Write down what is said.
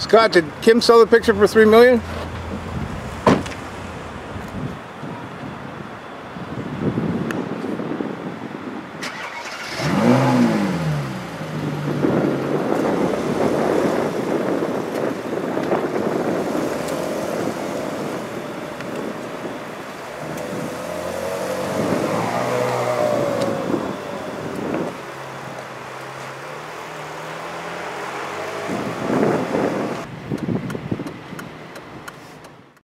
Scott, did Kim sell the picture for $3 million?